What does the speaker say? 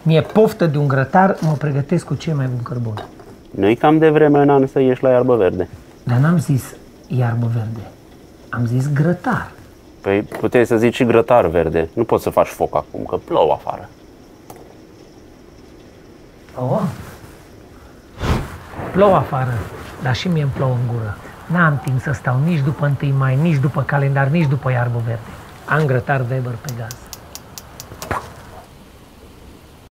mi-e poftă de un grătar, mă pregătesc cu cel mai bun cărbun. Nu-i cam de vreme în an să ieși la iarbă verde? Dar n-am zis iarbă verde, am zis grătar. Păi puteai să zici și grătar verde. Nu poți să faci foc acum, că plouă afară. Oh. Plouă afară, dar și mie îmi plouă în gură. N-am timp să stau nici după 1 mai, nici după calendar, nici după iarbă verde. Am grătar Weber pe gaz.